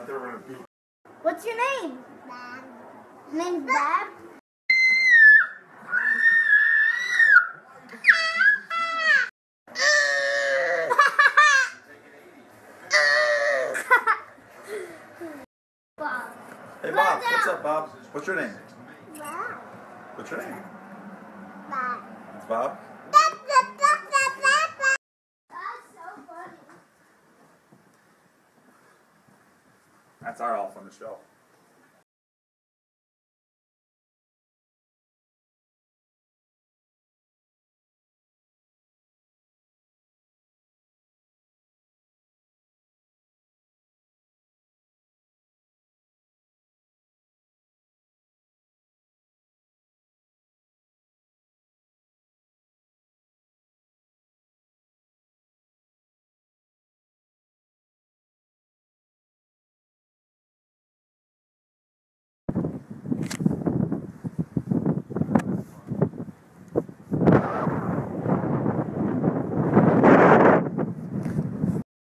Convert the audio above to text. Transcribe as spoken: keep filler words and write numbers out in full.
thought they were gonna beat. What's your name? Bob. Name's Bob? Bob. Hey Bob, what's up, Bob? What's your name? Bob. What's your name? Bob. It's Bob. That's so funny. That's our elf on the shelf.